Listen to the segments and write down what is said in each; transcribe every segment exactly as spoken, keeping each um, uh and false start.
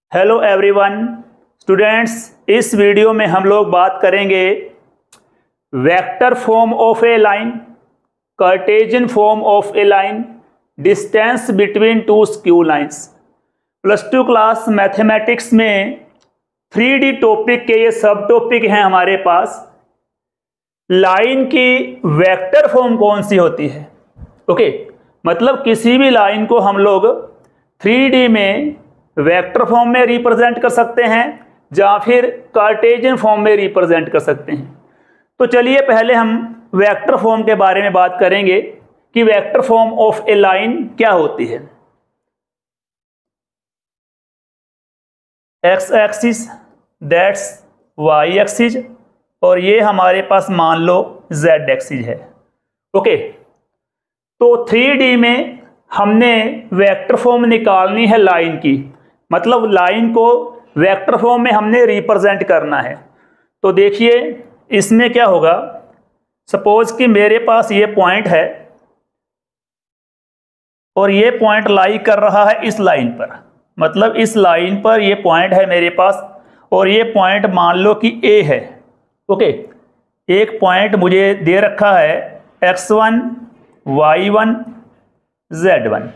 Hello everyone students, इस video में हम लोग बात करेंगे vector form of a line, Cartesian form of a line, distance between two skew lines. Plus two class mathematics में three D topic के ये सब टॉपिक हैं हमारे पास। लाइन की वेक्टर फॉर्म कौन सी होती है? ओके okay, मतलब किसी भी लाइन को हम लोग थ्री डी में वेक्टर फॉर्म में रिप्रेजेंट कर सकते हैं या फिर कार्टेशियन फॉर्म में रिप्रेजेंट कर सकते हैं। तो चलिए पहले हम वेक्टर फॉर्म के बारे में बात करेंगे कि vector form of a line क्या होती है। X axis that's Y axis और ये हमारे पास मान लो जेड एक्सिस है। ओके, तो थ्री डी में हमने वेक्टर फॉर्म निकालनी है लाइन की, मतलब लाइन को वेक्टर फॉर्म में हमने रिप्रेजेंट करना है। तो देखिए इसमें क्या होगा, सपोज कि मेरे पास ये पॉइंट है और ये पॉइंट लाई कर रहा है इस लाइन पर, मतलब इस लाइन पर ये पॉइंट है मेरे पास और ये पॉइंट मान लो कि ए है। ओके, एक पॉइंट मुझे दे रखा है X one Y one Z one.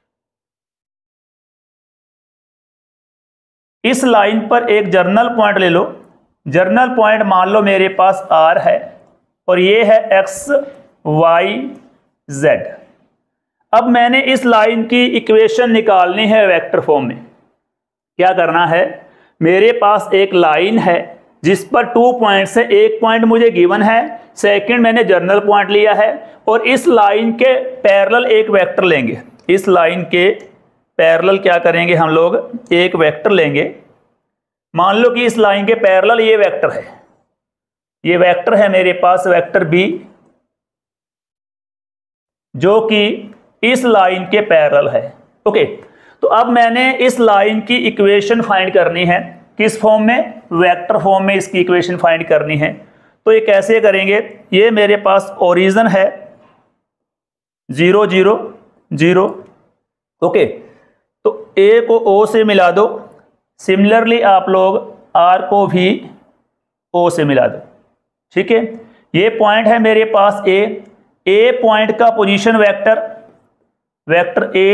इस लाइन पर एक जर्नल पॉइंट ले लो, जर्नल पॉइंट मान लो मेरे पास आर है और ये है एक्स वाई जेड। अब मैंने इस लाइन की इक्वेशन निकालनी है वेक्टर फॉर्म में। क्या करना है, मेरे पास एक लाइन है जिस पर टू पॉइंट से एक पॉइंट मुझे गिवन है, सेकंड मैंने जर्नल पॉइंट लिया है और इस लाइन के पैरेलल एक वेक्टर लेंगे। इस लाइन के पैरेलल क्या करेंगे हम लोग, एक वेक्टर लेंगे। मान लो कि इस लाइन के पैरेलल ये वेक्टर है, ये वेक्टर है मेरे पास वेक्टर बी, जो कि इस लाइन के पैरेलल है। ओके, तो अब मैंने इस लाइन की इक्वेशन फाइंड करनी है। किस फॉर्म में? वेक्टर फॉर्म में इसकी इक्वेशन फाइंड करनी है। तो ये कैसे करेंगे, ये मेरे पास ओरिजिन है जीरो जीरो जीरो। ओके, तो ए को ओ से मिला दो, सिमिलरली आप लोग आर को भी ओ से मिला दो। ठीक है, ये पॉइंट है मेरे पास ए, ए पॉइंट का position vector vector A.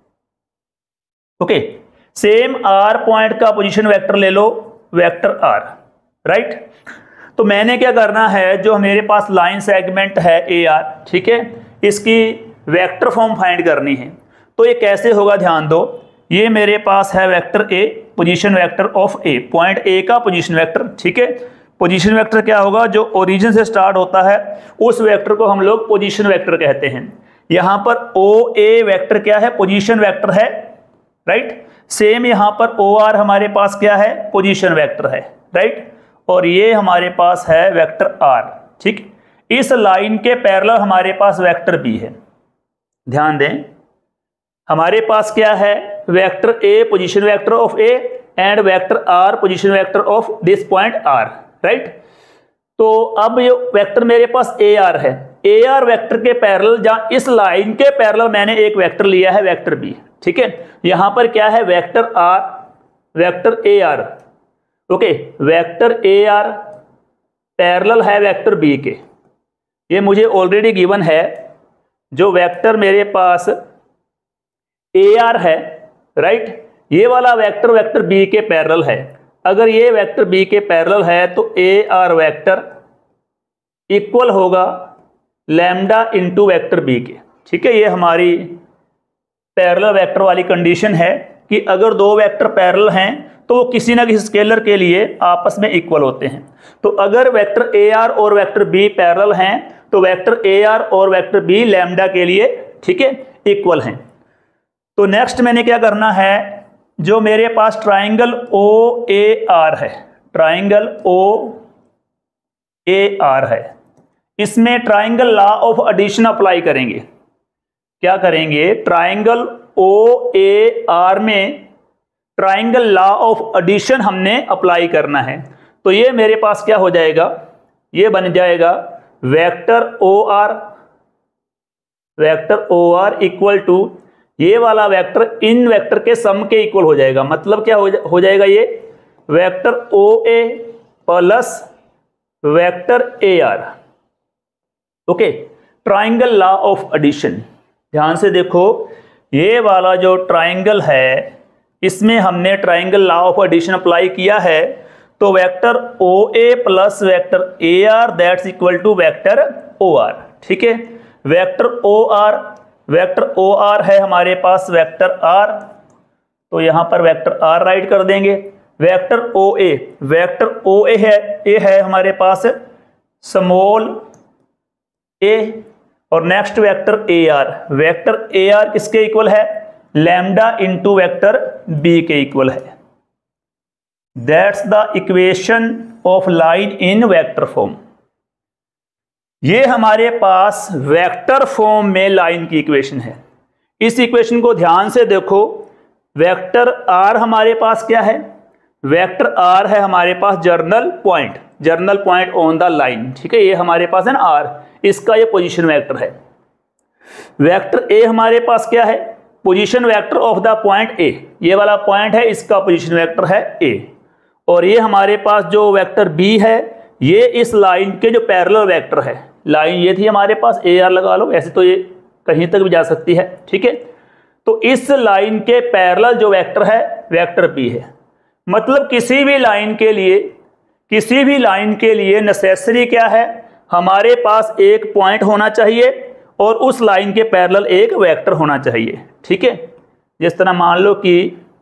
Okay, same R point का पोजीशन वेक्टर ले लो वेक्टर आर, राइट। तो मैंने क्या करना है, जो मेरे पास लाइन सेगमेंट है ए आर, ठीक है, इसकी वेक्टर फॉर्म फाइंड करनी है। तो ये कैसे होगा, ध्यान दो। ये मेरे पास है vector A, position vector of A, point A का पोजीशन वेक्टर। ठीक है, पोजीशन वेक्टर क्या होगा, जो ओरिजिन से स्टार्ट होता है उस वेक्टर को हम लोग पोजीशन वेक्टर कहते हैं। यहां पर ओ ए वेक्टर क्या है, पोजीशन वेक्टर है, राइट। सेम यहां पर ओ आर हमारे पास क्या है, पोजीशन वेक्टर है, राइट। और ये हमारे पास है वेक्टर आर। ठीक, इस लाइन के पैरेलल हमारे पास वेक्टर बी है। ध्यान दें, हमारे पास क्या है, vector A position vector of A and vector R position vector of this point R, right. तो अब ये वेक्टर मेरे पास ए आर है, ए आर वेक्टर के पैरेलल, जहां इस लाइन के पैरेलल मैंने एक वेक्टर लिया है वेक्टर बी। ठीक है, यहां पर क्या है, vector R vector A R. Okay, vector A R parallel है वेक्टर बी के। ये मुझे ऑलरेडी गिवन है, जो वेक्टर मेरे पास ए आर है, राइट, ये वाला वेक्टर वेक्टर बी के पैरेलल है। अगर ये वेक्टर बी के पैरेलल है तो ए आर वेक्टर इक्वल होगा लैम्डा इंटू वेक्टर बी के। ठीक है, ये हमारी पैरेलल वेक्टर वाली कंडीशन है कि अगर दो वेक्टर पैरेलल हैं तो वो किसी ना किसी स्केलर के लिए आपस में इक्वल होते हैं। तो अगर वेक्टर ए आर और वेक्टर बी पैरेलल हैं तो वेक्टर ए आर और वेक्टर बी लैम्डा के लिए, ठीक है, इक्वल हैं। तो नेक्स्ट मैंने क्या करना है, जो मेरे पास ट्राइंगल ओ ए आर है, ट्राइंगल ओ ए आर है, इसमें triangle law of addition apply करेंगे। क्या करेंगे, ट्राइंगल ओ ए आर में ट्राइंगल लॉ ऑफ एडिशन हमने अप्लाई करना है। तो ये मेरे पास क्या हो जाएगा, ये बन जाएगा vector O R vector O R equal to, ये वाला वेक्टर इन वेक्टर के सम के इक्वल हो जाएगा। मतलब क्या हो, जा, हो जाएगा, ये vector O A plus vector A R. Okay, triangle law of addition. ध्यान से देखो, ये वाला जो ट्राइंगल है इसमें हमने triangle law of addition apply किया है, तो vector O A plus vector A R that's equal to vector O R. ठीक है, vector O R, vector O R है हमारे पास वेक्टर आर, तो यहां पर वेक्टर आर राइट कर देंगे। वेक्टर ओ ए, वेक्टर ओ ए है, ए है हमारे पास स्मॉल ए, और next vector A R, vector A R किसके इक्वल है, लैम्डा इंटू वेक्टर बी के इक्वल है। That's the equation of line in vector form. ये हमारे पास वेक्टर फॉर्म में लाइन की इक्वेशन है। इस इक्वेशन को ध्यान से देखो, वेक्टर आर हमारे पास क्या है, वेक्टर आर है हमारे पास general point, general point on the line. ठीक है, ये हमारे पास है ना आर, इसका ये पोजीशन वेक्टर है। वेक्टर ए हमारे पास क्या है, position vector of the point A, ये वाला पॉइंट है, इसका पोजीशन वेक्टर है ए। और ये हमारे पास जो वेक्टर बी है, ये इस लाइन के जो पैरेलल वेक्टर है, लाइन ये थी हमारे पास, ए आर लगा लो, ऐसे तो ये कहीं तक भी जा सकती है। ठीक है, तो इस लाइन के पैरेलल जो वेक्टर है वेक्टर बी है। मतलब किसी भी लाइन के लिए, किसी भी लाइन के लिए नेसेसरी क्या है, हमारे पास एक पॉइंट होना चाहिए और उस लाइन के पैरेलल एक वेक्टर होना चाहिए। ठीक है, जिस तरह मान लो कि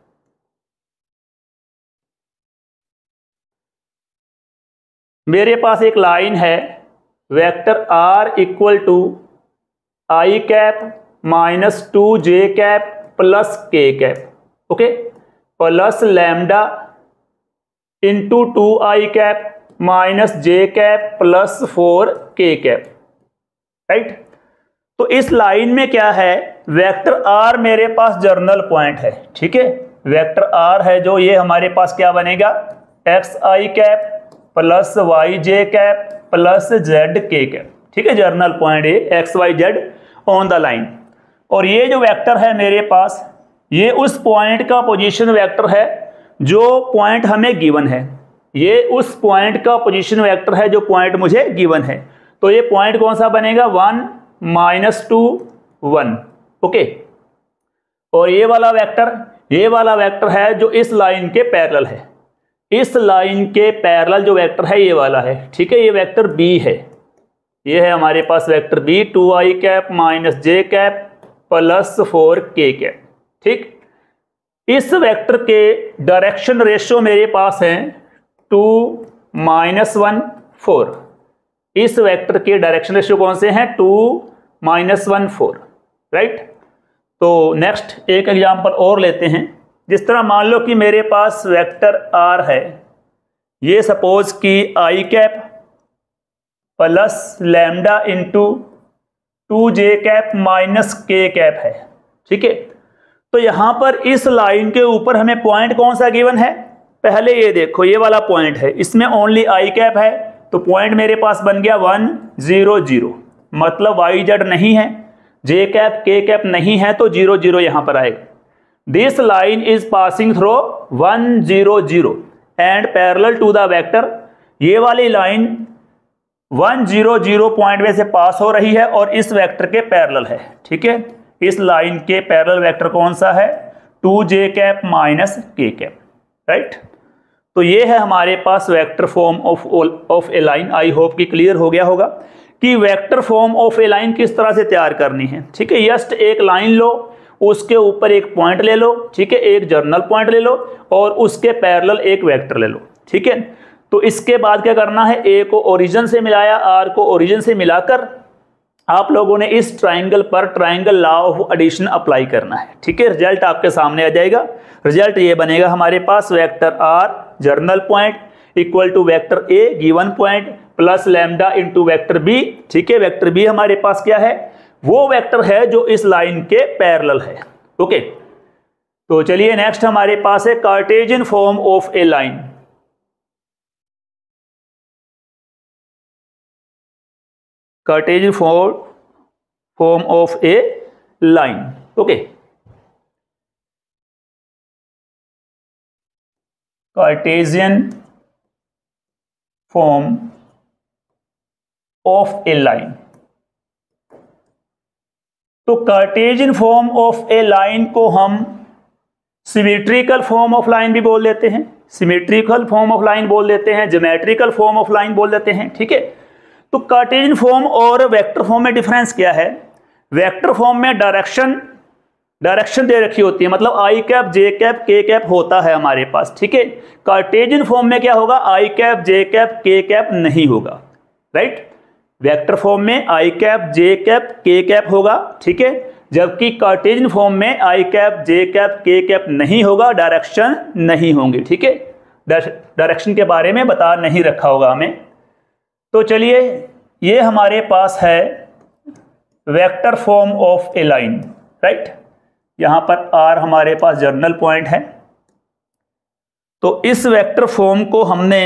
मेरे पास एक लाइन है, vector R equal to I cap minus two J cap plus K cap, okay, plus lambda into two I cap minus J cap plus four K cap, right. तो इस लाइन में क्या है, वेक्टर आर मेरे पास general point है। ठीक है, vector R है जो, ये हमारे पास क्या बनेगा, X I cap plus Y J cap plus Z K cap. ठीक है, जर्नल पॉइंट है X Y Z on the line. और ये जो वेक्टर है मेरे पास, ये उस पॉइंट का पोजीशन वेक्टर है जो पॉइंट हमें गिवन है, ये उस पॉइंट का पोजीशन वेक्टर है जो पॉइंट मुझे गिवन है। तो ये पॉइंट कौन सा बनेगा, one minus two one, okay. और ये वाला वेक्टर, ये वाला वेक्टर है जो इस लाइन के पैरेलल है, इस लाइन के पैरेलल जो वेक्टर है ये वाला है। ठीक है, ये वेक्टर बी है, ये है हमारे पास vector B, two I cap minus J cap plus four K cap. ठीक, इस वेक्टर के डायरेक्शन रेशियो मेरे पास है टू माइनस वन फोर। इस वेक्टर के डायरेक्शन रेशियो कौन से हैं, two minus one four, right. तो नेक्स्ट एक एग्जांपल और लेते हैं। जिस तरह मान लो कि मेरे पास वेक्टर आर है, ये सपोज कि I cap plus lambda into two J cap minus K cap है। ठीक है, तो यहां पर इस लाइन के ऊपर हमें पॉइंट कौन सा गिवन है, पहले ये देखो, ये वाला पॉइंट है, इसमें ओनली आई कैप है, तो पॉइंट मेरे पास बन गया वन जीरो जीरो, मतलब वाई जेड नहीं है, जे कैप के कैप नहीं है, तो जीरो जीरो यहां पर आएगा। This line is passing through one zero zero and parallel to the vector. ये वाली line one zero zero point में से पास हो रही है और इस वेक्टर के पैरेलल है। ठीक है, इस लाइन के पैरेलल वेक्टर कौन सा है, two J cap minus K cap, right. तो ये है हमारे पास vector form of of a line. I hope कि क्लियर हो गया होगा कि vector form of a line किस तरह से तैयार करनी है। ठीक है, जस्ट एक लाइन लो, उसके ऊपर एक पॉइंट ले लो, ठीक है, एक जर्नल पॉइंट ले लो और उसके पैरेलल एक वेक्टर ले लो। ठीक है, तो इसके बाद क्या करना है, ए को ओरिजिन से मिलाया, आर को ओरिजिन से मिलाकर आप लोगों ने इस ट्राइंगल पर triangle law of addition apply करना है। ठीक है, रिजल्ट आपके सामने आ जाएगा। रिजल्ट ये बनेगा हमारे पास, vector R general point equal to vector A given point plus lambda into vector B. ठीक है, वेक्टर बी हमारे पास क्या है, वो वेक्टर है जो इस लाइन के पैरेलल है। ओके, तो चलिए नेक्स्ट हमारे पास है Cartesian form of a line. Cartesian form form of a line, okay. Cartesian form of a line. तो Cartesian form of a line को हम सिमेट्रिकल फॉर्म ऑफ लाइन भी बोल देते हैं, सिमेट्रिकल फॉर्म ऑफ लाइन बोल देते हैं, ज्योमेट्रिकल फॉर्म ऑफ लाइन बोल देते हैं। ठीक है, तो कार्टेशियन फॉर्म और वेक्टर फॉर्म में डिफरेंस क्या है? वेक्टर फॉर्म में डायरेक्शन डायरेक्शन दे रखी होती है, मतलब I cap J cap K cap होता है हमारे पास। ठीक है, कार्टेशियन फॉर्म में क्या होगा? I cap J cap K cap नहीं होगा, राइट। वेक्टर फॉर्म में I cap J cap K cap होगा, ठीक है, जबकि कार्टेशियन फॉर्म में I cap J cap K cap नहीं होगा, डायरेक्शन नहीं होंगे। ठीक है, डायरेक्शन के बारे में बता नहीं रखा होगा हमें। तो चलिए, ये हमारे पास है vector form of a line, right. यहां पर आर हमारे पास जर्नल पॉइंट है। तो इस वेक्टर फॉर्म को हमने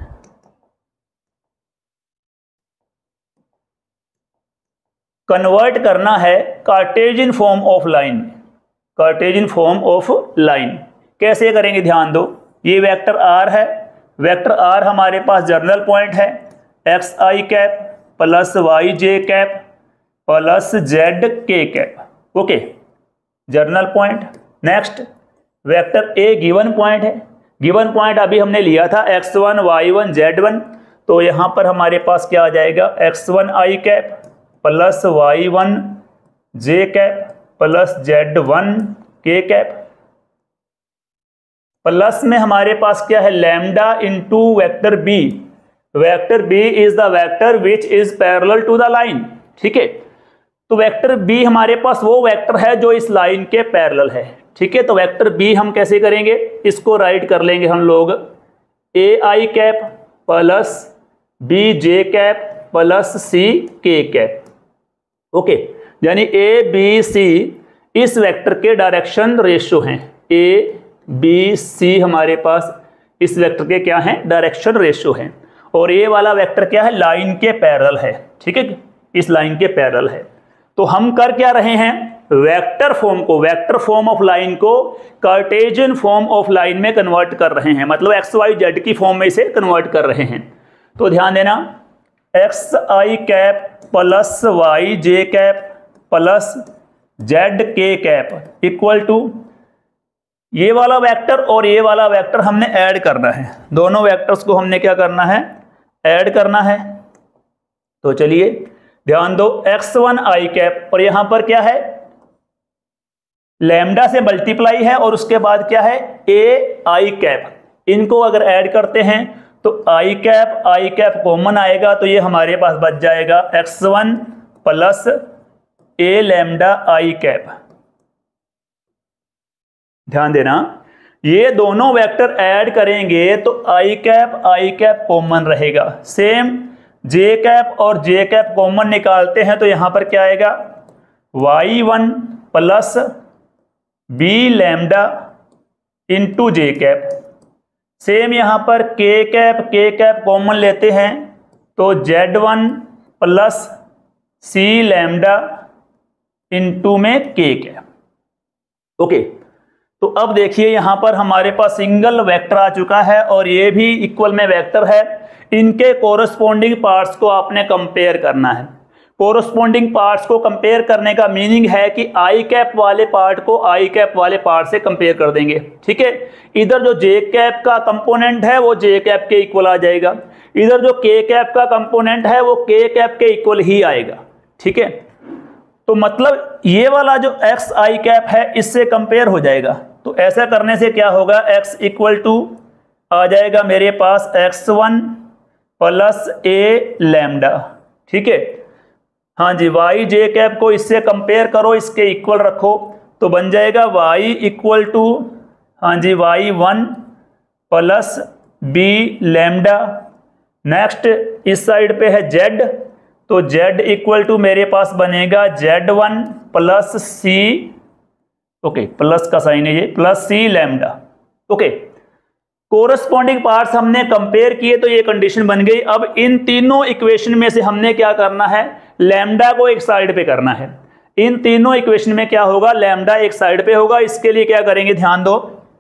कन्वर्ट करना है Cartesian form of line, Cartesian form of line कैसे करेंगे? ध्यान दो, ये वेक्टर आर है, वेक्टर आर हमारे पास जर्नल पॉइंट है, X I cap plus Y J cap plus Z K cap, okay, general point. Next vector A given point है, गिवन पॉइंट अभी हमने लिया था X one Y one Z one, तो यहां पर हमारे पास क्या आ जाएगा? एक्स वन आई cap plus Y one J cap plus Z one K cap, plus में हमारे पास क्या है? Lambda into vector B, vector B is the vector which is parallel to the line. ठीक है, तो वेक्टर बी हमारे पास वो वेक्टर है जो इस लाइन के पैरेलल है। ठीक है, तो वेक्टर बी हम कैसे करेंगे? इसको राइट कर लेंगे हम लोग A I cap plus B J cap plus C K cap, okay, यानी ए बी सी इस वेक्टर के डायरेक्शन रेशियो हैं, ए बी सी हमारे पास इस वेक्टर के क्या हैं? डायरेक्शन रेशियो हैं। और ये वाला वेक्टर क्या है? लाइन के पैरेलल है। ठीक है, इस लाइन के पैरेलल है। तो हम कर क्या रहे हैं? वेक्टर फॉर्म को, वेक्टर फॉर्म ऑफ लाइन को कार्टेशियन फॉर्म ऑफ लाइन में कन्वर्ट कर रहे हैं, मतलब एक्स वाई जेड की फॉर्म में इसे कन्वर्ट कर रहे हैं। तो ध्यान देना, X I cap plus Y J cap plus Z K cap equal to ये वाला वेक्टर और ये वाला वेक्टर हमने ऐड करना है, दोनों वेक्टर्स को हमने क्या करना है? ऐड करना है। तो चलिए ध्यान दो, एक्स वन आई कैप और यहां पर क्या है? लैम्डा से मल्टीप्लाई है और उसके बाद क्या है? ए आई कैप, इनको अगर ऐड करते हैं तो I cap I cap common आएगा, तो ये हमारे पास बच जाएगा X one plus A lambda I cap. ध्यान देना, ये दोनों वेक्टर ऐड करेंगे तो I cap I cap common रहेगा। सेम जे कैप और जे कैप कॉमन निकालते हैं तो यहां पर क्या आएगा? Y one plus B lambda into J cap. Same यहां पर के कैप के कैप कॉमन लेते हैं तो Z one plus C lambda into में के कैप। ओके, तो अब देखिए यहां पर हमारे पास सिंगल वेक्टर आ चुका है और ये भी इक्वल में वेक्टर है। इनके कोरस्पॉन्डिंग पार्ट्स को आपने कंपेयर करना है। कोरस्पॉन्डिंग पार्ट्स को कंपेयर करने का मीनिंग है कि आई कैप वाले पार्ट को आई कैप वाले पार्ट से कंपेयर कर देंगे। ठीक है, इधर जो जे कैप का कंपोनेंट है वो जे कैप के इक्वल आ जाएगा, इधर जो के कैप का कंपोनेंट है वो के कैप के इक्वल ही आएगा। ठीक है, तो मतलब ये वाला जो एक्स आई कैप है इससे कंपेयर हो जाएगा। तो ऐसा करने से क्या होगा? एक्स इक्वल टू आ जाएगा मेरे पास X one plus A lambda. ठीक है, हाँ जी, वाई जे कैप को इससे कंपेयर करो, इसके इक्वल रखो तो बन जाएगा वाई इक्वल टू, हाँ जी, Y one plus B lambda. Next इस साइड पे है जेड, तो जेड इक्वल टू मेरे पास बनेगा Z one plus C, okay, plus का साइन है ये, plus C lambda. Okay, corresponding parts हमने कंपेयर किए तो ये कंडीशन बन गई। अब इन तीनों इक्वेशन में से हमने क्या करना है? लैम्डा को एक साइड पे करना है। इन तीनों इक्वेशन में क्या होगा? लैम्डा एक साइड पे होगा। इसके लिए क्या करेंगे? ध्यान दो,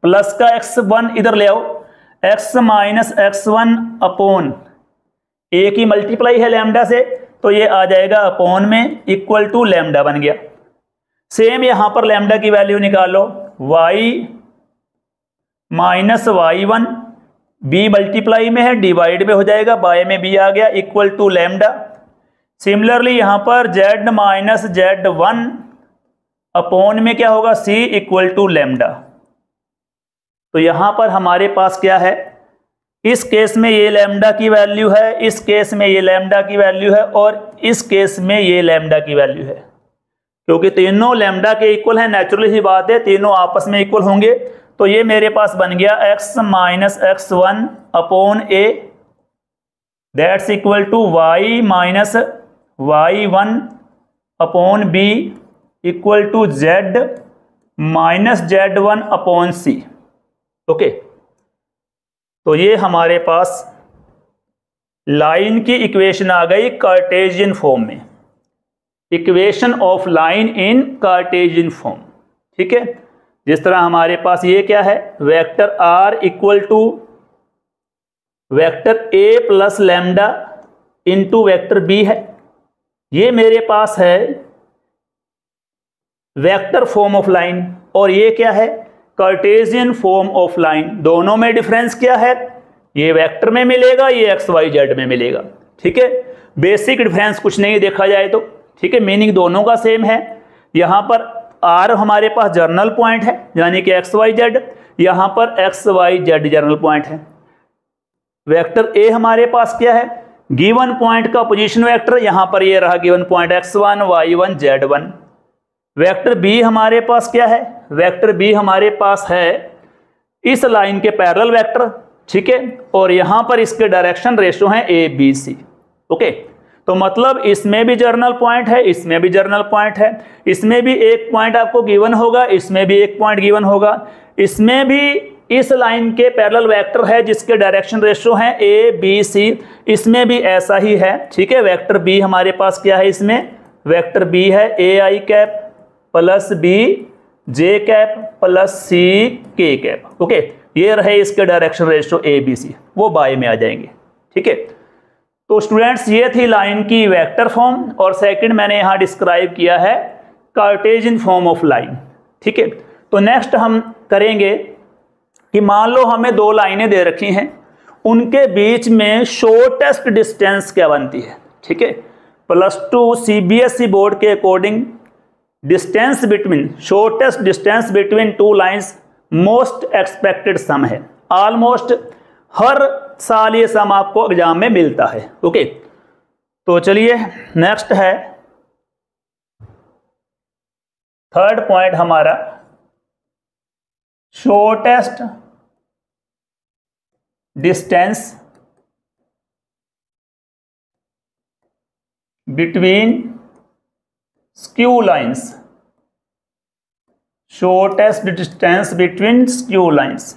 प्लस का एक्स वन इधर ले आओ, X minus X one upon A की मल्टीप्लाई है लैम्डा से, तो ये आ जाएगा अपॉन में इक्वल टू लैम्डा बन गया। सेम यहां पर लैम्डा की वैल्यू निकालो, y minus Y one, B multiply में है डिवाइड में हो जाएगा, बाय में बी आ गया इक्वल टू लैम्डा। सिमिलरली यहां पर z minus Z one upon में क्या होगा, c इक्वल टू लैम्डा। तो यहां पर हमारे पास क्या है, इस केस में ये लैम्डा की वैल्यू है, इस केस में ये लैम्डा की वैल्यू है, और इस केस में ये लैम्डा की वैल्यू है। क्योंकि तीनों लैम्डा के इक्वल है, नेचुरली ही बात है, तीनों आपस में इक्वल होंगे। तो ये मेरे पास बन गया x minus X one upon A, that's equal to Y minus Y one upon B equal to Z minus Z one upon C. Okay, तो ये हमारे पास लाइन की इक्वेशन आ गई कार्टेशियन फॉर्म में, equation of line in Cartesian form. ठीक है, जिस तरह हमारे पास ये क्या है, vector R equal to vector A plus lambda into vector B है, ये मेरे पास है वेक्टर फॉर्म ऑफ लाइन, और ये क्या है, कार्टेशियन फॉर्म ऑफ लाइन। दोनों में डिफरेंस क्या है, ये वेक्टर में मिलेगा, ये एक्स वाई जेड में मिलेगा। ठीक है, बेसिक डिफरेंस कुछ नहीं देखा जाए तो। ठीक है, मीनिंग दोनों का सेम है। यहां पर आर हमारे पास जर्नल पॉइंट है, यानी कि एक्स वाई जेड, यहां पर X Y Z general point है। वेक्टर ए हमारे पास क्या है, गिवन पॉइंट का पोजीशन वेक्टर, यहां पर ये रहा given point X one Y one Z one. Vector B हमारे पास क्या है, वेक्टर बी हमारे पास है इस लाइन के पैरेलल वेक्टर। ठीक है, और यहां पर इसके डायरेक्शन रेशो हैं ए बी सी। ओके, तो मतलब इसमें भी जर्नल पॉइंट है, इसमें भी जर्नल पॉइंट है, इसमें भी एक पॉइंट आपको गिवन होगा, इसमें भी एक पॉइंट गिवन होगा, इसमें भी इस लाइन के पैरेलल वेक्टर है जिसके डायरेक्शन रेशो हैं ए बी सी, इसमें भी ऐसा ही है। ठीक है, वेक्टर बी हमारे पास क्या है, इसमें वेक्टर बी है A I cap plus B J cap plus C K cap. Okay, ये रहे इसके direction ratio A B C, वो बाय में आ जाएंगे। ठीक है, तो स्टूडेंट्स ये थी लाइन की वेक्टर फॉर्म, और सेकंड मैंने यहां डिस्क्राइब किया है कार्टेशियन फॉर्म ऑफ लाइन। ठीक है, तो नेक्स्ट हम करेंगे कि मान लो हमें दो लाइनें दे रखी हैं, उनके बीच में शॉर्टेस्ट डिस्टेंस क्या बनती है। ठीक है, प्लस टू सीबीएसई बोर्ड के according distance between shortest distance between two lines most expected sum है। ऑलमोस्ट हर साल ये सम आपको एग्जाम में मिलता है। ओके, तो चलिए नेक्स्ट है थर्ड पॉइंट हमारा, shortest distance between skew lines, shortest distance between skew lines.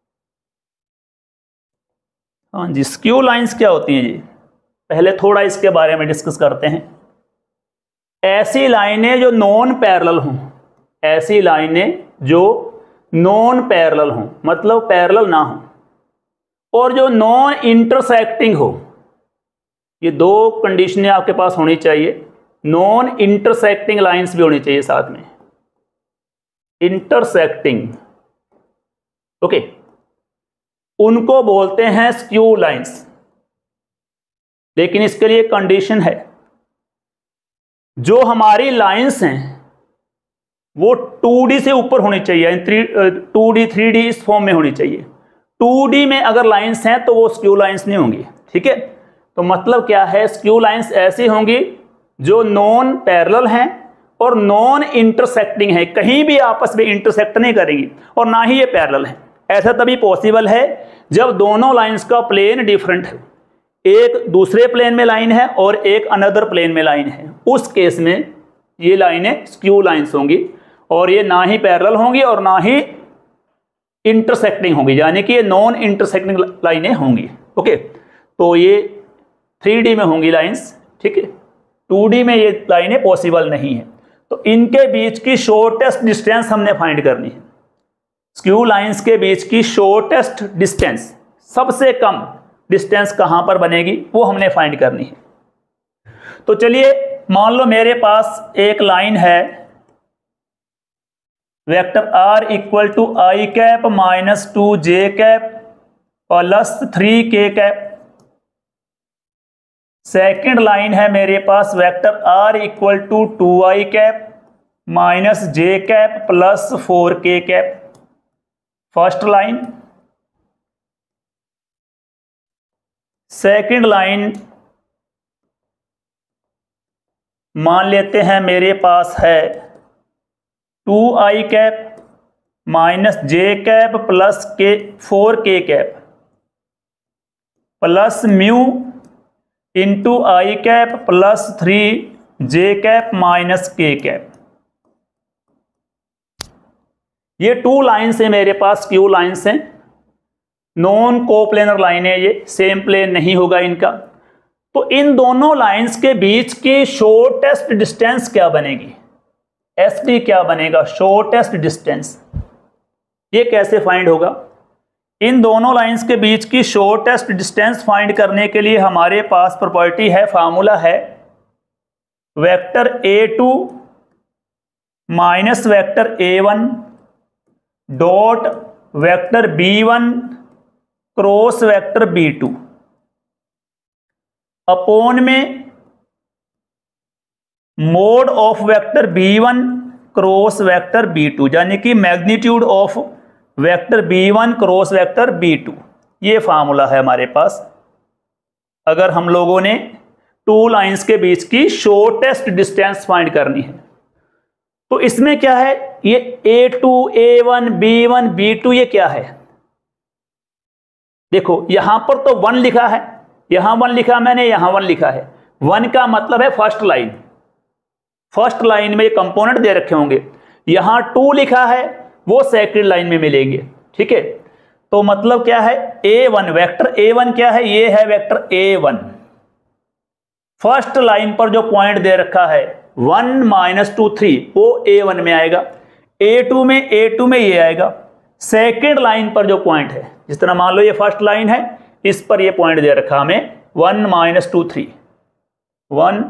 हाँ जी, स्क्यू लाइंस क्या होती हैं जी, पहले थोड़ा इसके बारे में डिस्कस करते हैं। ऐसी लाइनें जो नॉन पैरेलल हों, ऐसी लाइनें जो नॉन पैरेलल हों, मतलब पैरेलल ना हो, और जो नॉन इंटरसेक्टिंग हो। ये दो कंडीशनें आपके पास होनी चाहिए। नॉन इंटरसेक्टिंग लाइंस भी होनी चाहिए साथ में, इंटरसेक्टिंग। ओके, उनको बोलते हैं स्क्यू लाइंस। लेकिन इसके लिए कंडीशन है, जो हमारी लाइंस हैं वो टू डी से ऊपर होनी चाहिए, three two D three D इस फॉर्म में होनी चाहिए। टू डी में अगर लाइंस हैं तो वो स्क्यू लाइंस नहीं होंगी। ठीक है, तो मतलब क्या है, स्क्यू लाइंस ऐसी होंगी जो नॉन पैरेलल हैं और नॉन इंटरसेक्टिंग है, कहीं भी आपस में इंटरसेक्ट नहीं करेंगी, और ना ही ये पैरेलल है। ऐसा तभी पॉसिबल है जब दोनों लाइंस का प्लेन डिफरेंट है, एक दूसरे प्लेन में लाइन है और एक अनदर प्लेन में लाइन है। उस केस में ये लाइनें स्क्यू लाइंस होंगी, और ये ना ही पैरेलल होंगी और ना ही इंटरसेक्टिंग होंगी, यानी कि ये नॉन इंटरसेक्टिंग लाइनें होंगी। ओके, तो ये थ्री डी में होंगी लाइंस। ठीक है, टू डी में ये लाइनें पॉसिबल नहीं है। तो इनके बीच की शॉर्टेस्ट डिस्टेंस हमने फाइंड करनी है। स्क्यू लाइंस के बीच की शॉर्टेस्ट डिस्टेंस, सबसे कम डिस्टेंस कहां पर बनेगी वो हमने फाइंड करनी है। तो चलिए मान लो मेरे पास एक लाइन है vector R equal to I cap minus two J cap plus three K cap. Second line है मेरे पास vector R equal to two I cap minus J cap plus four K cap. First line. Second line मान लेते हैं मेरे पास है two I cap minus J cap plus K four K cap plus mu into I cap plus three J cap minus K cap. ये two lines है मेरे पास, क्यू लाइन्स हैं, नॉन कोप्लेनर लाइन है, ये सेम प्लेन नहीं होगा इनका। तो इन दोनों लाइंस के बीच की शॉर्टेस्ट डिस्टेंस क्या बनेगी, एस डी क्या बनेगा, शॉर्टेस्ट डिस्टेंस। ये कैसे फाइंड होगा? इन दोनों लाइंस के बीच की शॉर्टेस्ट डिस्टेंस फाइंड करने के लिए हमारे पास प्रॉपर्टी है, फार्मूला है vector A two minus vector A one dot vector B one cross vector B two upon में mod of vector B one cross vector B two, यानी कि magnitude of vector B one cross vector B two. ये formula है हमारे पास अगर हम लोगों ने टू लाइंस के बीच की शॉर्टेस्ट डिस्टेंस फाइंड करनी है। तो इसमें क्या है, ये A two, A one, B one, B two, ये क्या है? देखो यहां पर तो वन लिखा है, यहां वन लिखा मैंने, यहां वन लिखा है। वन का मतलब है फर्स्ट लाइन, फर्स्ट लाइन में ये कंपोनेंट दे रखे होंगे। यहां टू लिखा है, वो सेकंड लाइन में मिलेंगे, ठीक है। तो मतलब क्या है, A one, vector A one क्या है, ये है vector A one. First line पर जो पॉइंट दे रखा है वन माइनस टू थ्री, वो ए वन में आएगा। ए टू में, ए टू में ये आएगा। सेकेंड लाइन पर जो पॉइंट है, जिस तरह मान लो ये फर्स्ट लाइन है, इस पर ये पॉइंट दे रखा हमें one minus two three, one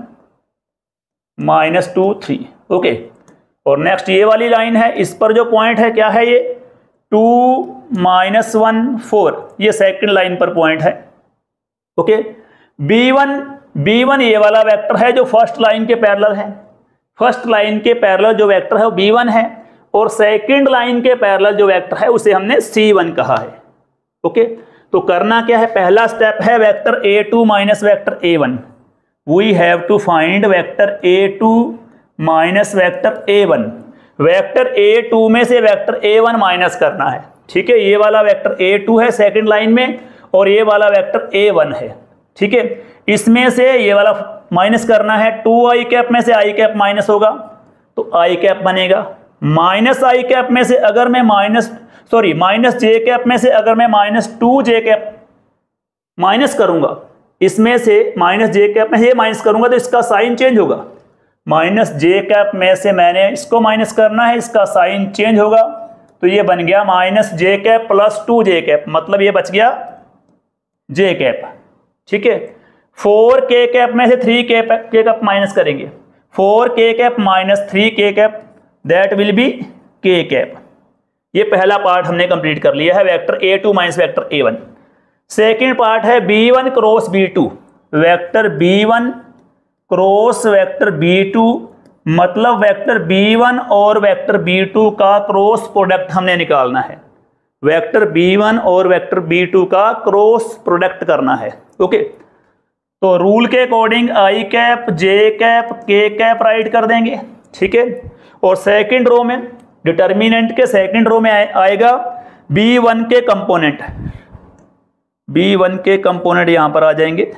minus two three, okay. और नेक्स्ट ये वाली लाइन है, इस पर जो पॉइंट है क्या है, ये टू माइनस वन फोर, ये सेकेंड लाइन पर पॉइंट है, okay. B one, B one ये वाला वेक्टर है जो फर्स्ट लाइन के पैरेलल है। फर्स्ट लाइन के पैरेलल जो वेक्टर है वो बी वन है, और सेकेंड लाइन के पैरेलल जो वेक्टर है उसे हमने सी वन कहा है, ओके। तो करना क्या है, पहला स्टेप है vector A two minus vector A one. We have to find vector A two minus vector A one. Vector A two में से वेक्टर ए वन माइनस करना है, ठीक है। ये वाला वेक्टर ए टू है सेकेंड लाइन में, और ये वाला वेक्टर ए वन है, ठीक है। इसमें से ये वाला माइनस करना है, टू आई कैप में से आई कैप माइनस होगा तो आई कैप बनेगा। माइनस आई कैप में से अगर मैं minus sorry minus J cap में से अगर मैं minus two J cap minus करूंगा, इसमें से माइनस जे कैप में ये माइनस करूंगा तो इसका साइन चेंज होगा। माइनस जे कैप में से मैंने इसको माइनस करना है, इसका साइन चेंज होगा, तो ये बन गया minus J cap plus two J cap, मतलब ये बच गया जे कैप, ठीक है। फोर के कैप में से three K K cap minus करेंगे, four K cap minus three K cap, that will be K cap. ये पहला पार्ट हमने कंप्लीट कर लिया है, vector A two minus vector A one. Second part है B one cross B two, vector B one cross vector B two, मतलब vector B one और vector B two का क्रॉस प्रोडक्ट हमने निकालना है। वेक्टर बी वन और vector B two का cross product करना है, ओके। तो रूल के according I cap, J cap, K cap write कर देंगे, ठीक है। और सेकंड रो में, डिटर्मिनेंट के सेकंड रो में आएगा बी वन के कंपोनेंट, बी वन के कंपोनेंट यहां पर आ जाएंगे,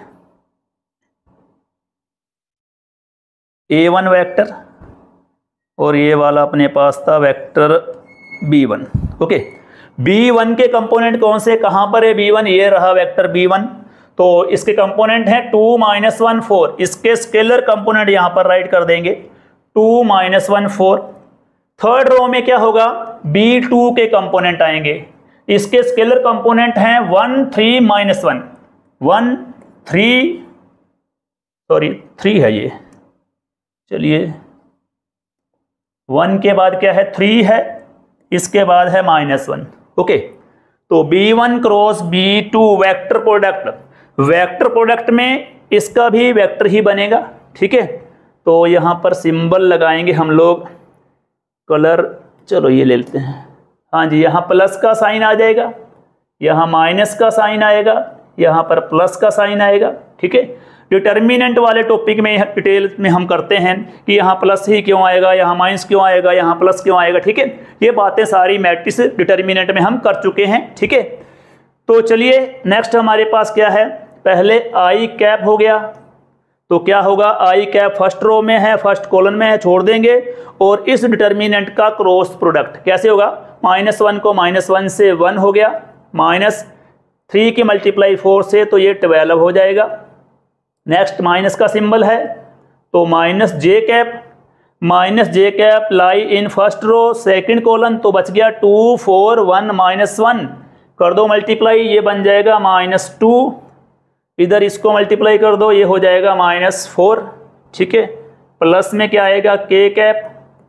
ए वन वेक्टर, और ये वाला अपने पास था vector B one, okay. B one के कंपोनेंट कौन से, कहां पर है बी वन, ये रहा वेक्टर बी वन। तो इसके कंपोनेंट है टू माइनस वन फोर, इसके स्केलर कंपोनेंट यहां पर राइट कर देंगे, two minus one four. Third row में क्या होगा, बी टू के कंपोनेंट आएंगे। इसके स्केलर कंपोनेंट हैं one three minus one, one three sorry three है ये, चलिए वन के बाद क्या है, थ्री है, इसके बाद है माइनस वन। ओके, तो B one cross B two vector product, vector product में इसका भी वेक्टर ही बनेगा। ठीक है, तो यहां पर सिंबल लगाएंगे हम लोग, कलर चलो ये ले लेते हैं। हाँ जी, यहाँ प्लस का साइन आ जाएगा, यहाँ माइनस का साइन आएगा, यहाँ पर प्लस का साइन आएगा। ठीक है, डिटर्मिनेंट वाले टॉपिक में डिटेल में हम करते हैं कि यहाँ प्लस ही क्यों आएगा, यहाँ माइनस क्यों आएगा, यहाँ प्लस क्यों आएगा। ठीक है, ये बातें सारी मैट्रिक्स डिटर्मिनेंट में हम कर चुके हैं। ठीक है, तो चलिए नेक्स्ट हमारे पास क्या है, पहले आई कैप हो गया, तो क्या होगा, आई कैप फर्स्ट रो में है, फर्स्ट कॉलम में है, छोड़ देंगे। और इस डिटर्मिनेंट का क्रॉस प्रोडक्ट कैसे होगा, माइनस वन को माइनस वन से वन हो गया, माइनस थ्री की मल्टीप्लाई फोर से तो ये ट्वेल्व हो जाएगा। नेक्स्ट माइनस का सिंबल है, तो minus J cap, minus J cap lie in first row second column, तो बच गया two four one minus one, कर दो मल्टीप्लाई, ये बन जाएगा माइनस टू, इधर इसको मल्टीप्लाई कर दो, ये हो जाएगा माइनस फोर। ठीक है, प्लस में क्या आएगा, के कैप,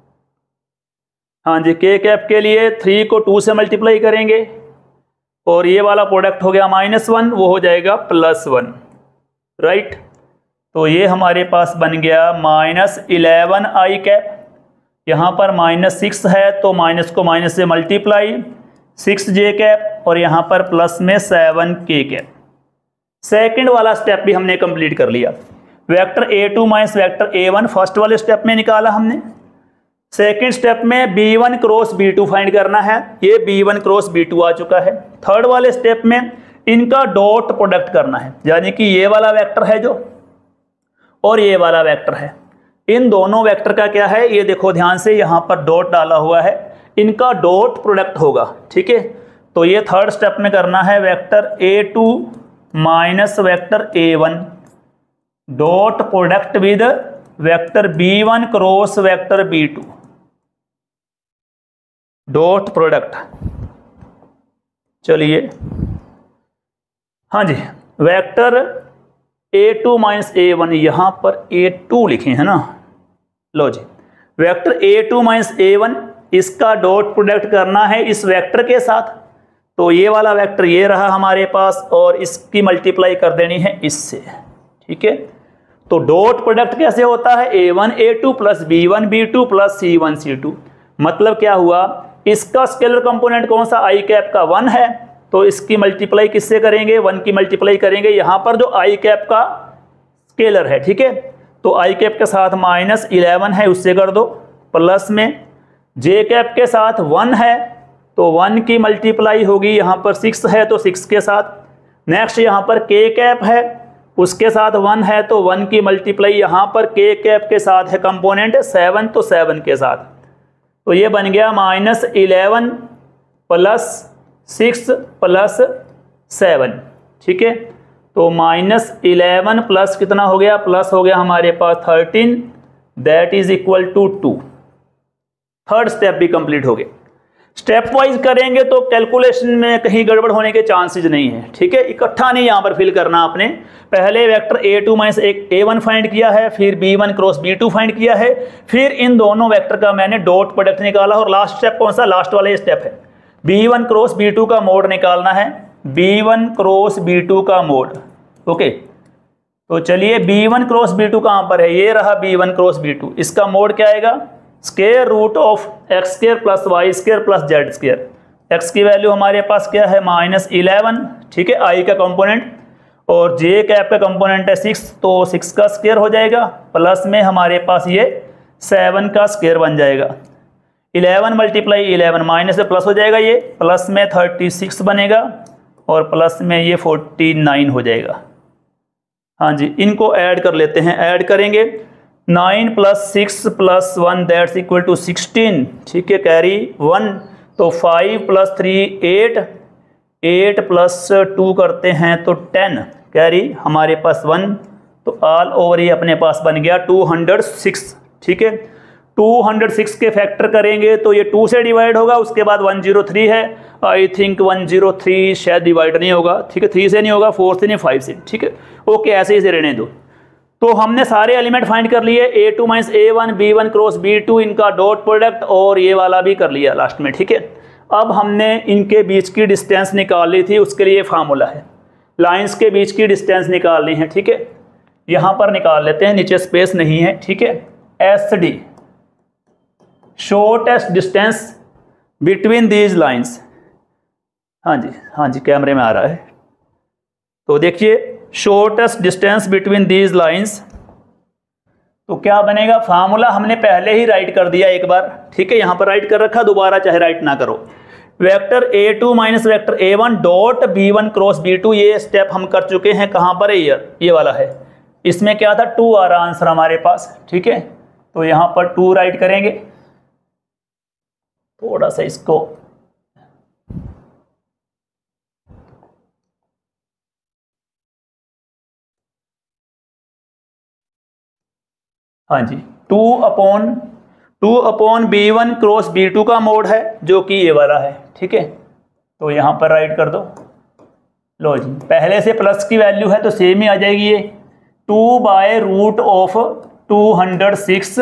हाँ जी के कैप के लिए थ्री को टू से मल्टीप्लाई करेंगे और ये वाला प्रोडक्ट हो गया माइनस वन, वो हो जाएगा प्लस वन। राइट, तो ये हमारे पास बन गया माइनस इलेवन आई कैप, यहाँ पर माइनस सिक्स है तो माइनस को माइनस से मल्टीप्लाई, सिक्स जे कैप, और यहाँ पर प्लस में सेवन के कैप। सेकंड वाला स्टेप भी हमने कंप्लीट कर लिया, vector A two minus vector A one first वाले स्टेप में निकाला हमने। सेकंड स्टेप में B one cross B two find करना है, ये B one cross B two आ चुका है। थर्ड वाले स्टेप में इनका डॉट प्रोडक्ट करना है, यानी कि ये वाला वेक्टर है जो और ये वाला वेक्टर है, इन दोनों वेक्टर का क्या है, ये देखो ध्यान से, यहाँ पर डॉट डाला हुआ है, इनका डॉट प्रोडक्ट होगा। ठीक है, तो ये थर्ड स्टेप में करना है, vector A two minus vector A one dot product with vector B one cross vector B two, dot product. चलिए हाँ जी, vector A two minus A one, यहां पर ए टू लिखे हैं ना, लो जी, vector A two minus A one, इसका डॉट प्रोडक्ट करना है इस वेक्टर के साथ, तो ये वाला वेक्टर ये रहा हमारे पास और इसकी मल्टीप्लाई कर देनी है इससे। ठीक है, तो डॉट प्रोडक्ट कैसे होता है, A one A two plus B one B two plus C one C two, मतलब क्या हुआ, इसका स्केलर कंपोनेंट कौन सा, आई कैप का वन है, तो इसकी मल्टीप्लाई किससे करेंगे, वन की मल्टीप्लाई करेंगे यहाँ पर जो आई कैप का स्केलर है। ठीक है, तो आई कैप के साथ माइनस इलेवन है, उससे कर दो, प्लस में जे कैप के साथ वन है तो वन की मल्टीप्लाई होगी, यहाँ पर सिक्स है तो सिक्स के साथ। नेक्स्ट यहाँ पर के कैप है, उसके साथ वन है तो वन की मल्टीप्लाई यहाँ पर के कैप के साथ है कंपोनेंट सेवन, तो सेवन के साथ, तो ये बन गया minus eleven plus six plus seven. ठीक है, तो माइनस इलेवन प्लस कितना हो गया, प्लस हो गया हमारे पास thirteen, that is equal to two. Third step भी कंप्लीट हो गया। स्टेप वाइज करेंगे तो कैलकुलेशन में कहीं गड़बड़ होने के चांसेस नहीं है। ठीक है, इकट्ठा नहीं यहाँ पर फिल करना आपने, पहले वेक्टर ए टू माइनस एक ए वन फाइंड किया है, फिर B one cross B two find किया है, फिर इन दोनों वेक्टर का मैंने डॉट प्रोडक्ट निकाला, और लास्ट स्टेप कौन सा, लास्ट वाला ये स्टेप है, B one cross B two का मोड निकालना है, B one cross B two का मोड। ओके, तो चलिए B one cross B two कहाँ पर है, ये रहा B one cross B two, इसका मोड क्या आएगा, square root of x square plus y square plus z square. X की वैल्यू हमारे पास क्या है, माइनस इलेवन। ठीक है, आई का कंपोनेंट, और जे कैप का कंपोनेंट है सिक्स, तो सिक्स का स्क्वायर हो जाएगा, प्लस में हमारे पास ये सेवन का स्क्वायर बन जाएगा। इलेवन मल्टीप्लाई इलेवन, माइनस से प्लस हो जाएगा, ये प्लस में थर्टी सिक्स बनेगा और प्लस में ये फोर्टी नाइन हो जाएगा। हाँ जी, इनको ऐड कर लेते हैं, ऐड करेंगे nine plus six plus one that's equal to sixteen. ठीक है, कैरी वन, तो five plus three eight, eight plus two करते हैं तो टेन, कैरी हमारे पास वन, तो ऑल ओवर ये अपने पास बन गया टू हंड्रेड सिक्स। ठीक है, टू हंड्रेड सिक्स के फैक्टर करेंगे तो ये टू से डिवाइड होगा, उसके बाद वन ज़ीरो थ्री है, I think one zero three शायद डिवाइड नहीं होगा, ठीक है, थ्री से नहीं होगा, फोर से नहीं, फाइव से, ठीक है, ओके, ऐसे ही से रहने दो। तो हमने सारे एलिमेंट फाइंड कर लिए, A two minus A one, B one cross B two, इनका डॉट प्रोडक्ट और ये वाला भी कर लिया लास्ट में, ठीक है। अब हमने इनके बीच की डिस्टेंस निकाल ली थी, उसके लिए फार्मूला है, लाइंस के बीच की डिस्टेंस निकालनी है, ठीक है, यहाँ पर निकाल लेते हैं, नीचे स्पेस नहीं है, ठीक है। S D shortest distance between these lines, हाँ जी हाँ जी कैमरे में आ रहा है, तो देखिए shortest distance between these lines, तो क्या बनेगा, फार्मूला हमने पहले ही राइट कर दिया एक बार, ठीक है, यहाँ पर राइट कर रखा, दोबारा चाहे राइट ना करो। Vector A two minus vector A one dot B one cross B two, ये स्टेप हम कर चुके हैं, कहाँ पर है, ये ये वाला है, इसमें क्या था, टू आ रहा आंसर हमारे पास, ठीक है, तो यहाँ पर टू राइट करेंगे, थोड़ा सा इसको हाँ जी, two upon two upon B one cross B two का मोड है जो कि ये वाला है, ठीक है, तो यहाँ पर राइट कर दो। लो जी, पहले से प्लस की वैल्यू है तो सेम ही आ जाएगी, ये two by root of two hundred six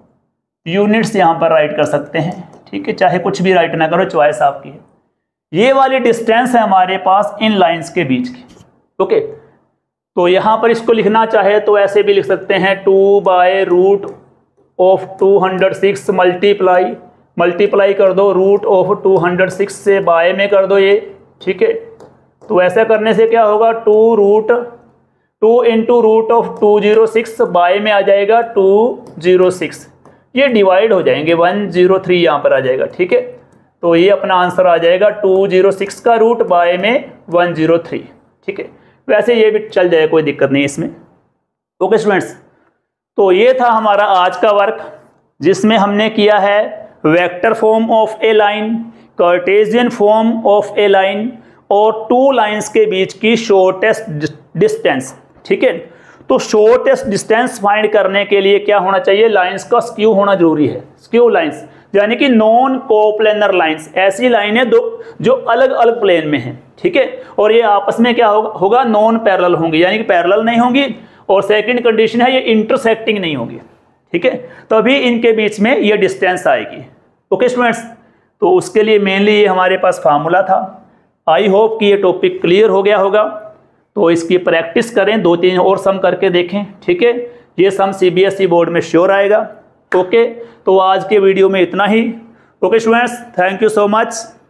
units यहाँ पर राइट कर सकते हैं, ठीक है, चाहे कुछ भी राइट ना करो, चॉइस आपकी है। ये वाली डिस्टेंस है हमारे पास इन लाइंस के बीच की, ओके, तो यहाँ पर इसको लिखना चाहे तो ऐसे भी लिख सकते हैं, two by root of two hundred six multiply multiply कर दो root of two hundred six से बाय में कर दो ये, ठीक है, तो ऐसा करने से क्या होगा, two root two into root of two zero six by में आ जाएगा टू जीरो सिक्स, ये डिवाइड हो जाएंगे, वन जीरो थ्री यहाँ पर आ जाएगा, ठीक है, तो ये अपना आंसर आ जाएगा टू जीरो सिक्स का रूट बाय में वन जीरो थ्री, ठीक है, वैसे ये भी चल जाएगा, कोई दिक्कत नहीं इसमें। ओके स्टूडेंट्स, तो ये था हमारा आज का वर्क, जिसमें हमने किया है vector form of a line, Cartesian form of a line और टू लाइंस के बीच की शॉर्टेस्ट डिस्टेंस, ठीक है। तो शॉर्टेस्ट डिस्टेंस फाइंड करने के लिए क्या होना चाहिए, लाइंस का स्क्यू होना जरूरी है, स्क्यू लाइंस यानी कि नॉन कोप्लेनर लाइंस, ऐसी लाइनें दो जो अलग अलग प्लेन में हैं, ठीक है, और ये आपस में क्या होगा होगा नॉन पैरेलल होंगी, यानी कि पैरेलल नहीं होंगी, और सेकंड कंडीशन है ये इंटरसेक्टिंग नहीं होगी, ठीक है, तभी इनके बीच में ये डिस्टेंस आएगी। ओके स्टूडेंट्स, तो उसके लिए मेनली ये हमारे पास फार्मूला था। आई होप कि ये टॉपिक क्लियर हो गया होगा, तो इसकी प्रैक्टिस करें, दो तीन और सम करके देखें, ठीक है, ये सम सीबीएसई बोर्ड में श्योर आएगा। ओके, तो आज के वीडियो में इतना ही। Okay students, thank you so much.